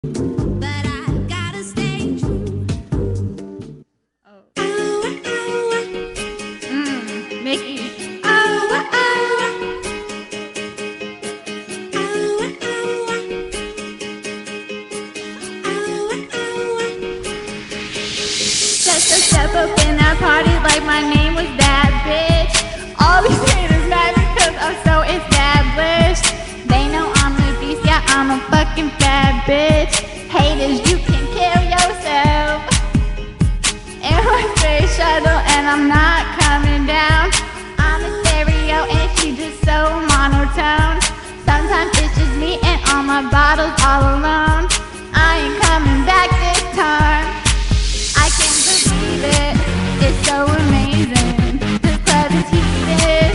but I've gotta stay true. Mickey. Just a step up in that party like my name was that bitch. All these haters mad because I'm so established. They know I'm the beast, yeah, I'm a fucking bad bitch. Haters, you can kill yourself. Airway shuttle and I'm not coming down. I'm a stereo and she just so monotone. Sometimes it's just me and all my bottles all alone. I ain't coming back this time. I can't believe it, it's so amazing. This club is heated.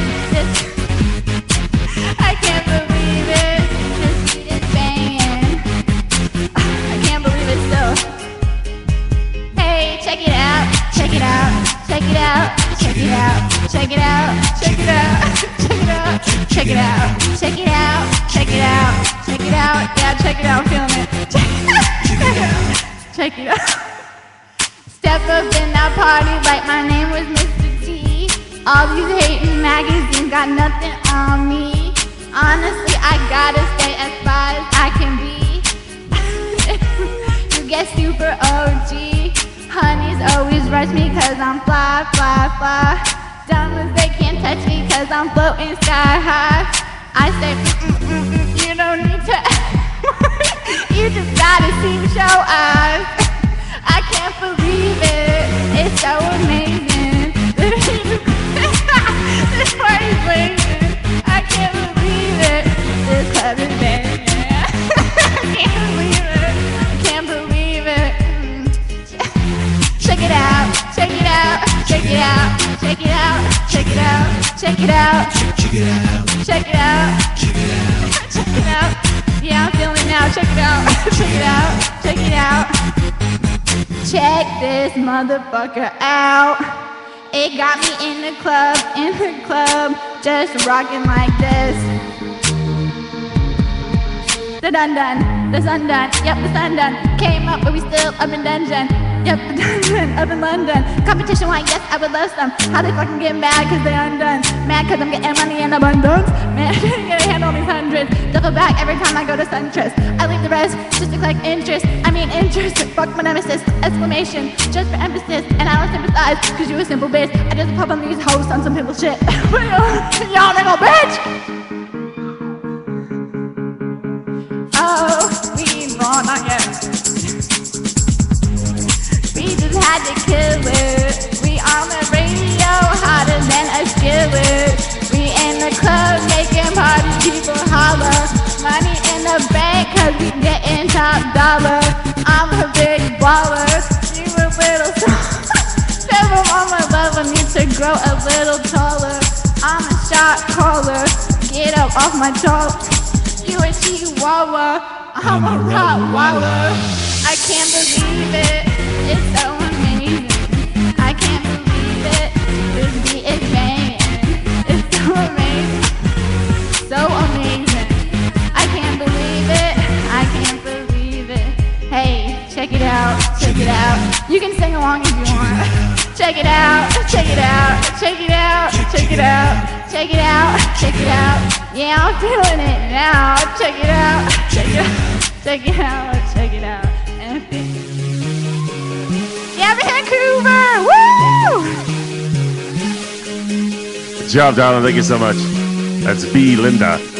I can't believe it, this beat is banging. I can't believe it still. Hey, check it out, check it out, check it out, check it out, check it out, check it out, check it out, check it out, check it out, check it out, check it out, yeah, check it out, I'm feeling it. Check it out. Step up in that party like my name was Mr. T. All these hating magazines got nothing on me. Honestly, I gotta stay as far as I can be. You get super OG. Honeys always rush me cause I'm fly, fly, fly. Dumb they can't touch me cause I'm floating sky high. I say, you don't need to. You just gotta see with your eyes. I can't believe it, it's so amazing. This party's blazing. I can't believe it, this club is banging. I can't believe it, I can't believe it. Check it out, check it out, check it out, check it out, check it out, check it out, Check it out. check it out, Check it out. check it out. Yeah, I'm feeling it now, check it out, check it out, check it out. Check this motherfucker out. It got me in the club, just rocking like this. The dun dun, the sun dun, yep, the sun dun. Came up, but we still up in dungeon. Yep, the dungeon, up in London. Competition like, yes, I would love some. How they fucking get mad cause they undone. Mad cause I'm getting money in abundance. Man, I can't get a hand on these hundreds. Double back every time I go to SunTrust. I leave the rest just to collect interest. I mean interest, fuck my nemesis. Exclamation, just for emphasis. And I don't sympathize cause you a simple bitch. I just pop on these hoes on some simple shit. Y'all nigga bitch! Oh, we wrong, not yet. We just had to kill it. We on the radio, hotter than a skillet. We in the club, making party people holler. Money in the bank, cause we getting top dollar. I'm a big baller, you a little Never on my level, need to grow a little taller. I'm a shot caller, get up off my top. You a chihuahua, I'm a Rottweiler. I can't believe it, it's so amazing. I can't believe it, this beat is banging. It's so amazing, so amazing. I can't believe it, I can't believe it. Hey, check it out, check it out. You can sing along if you want. Check it out, check it out, check it out, check it out, check it out, check it out. Yeah, I'm feeling it now. Check it out, check it out, check it out, check it out. Yeah, Vancouver! Woo! Good job, darling. Thank you so much. That's B. Linda.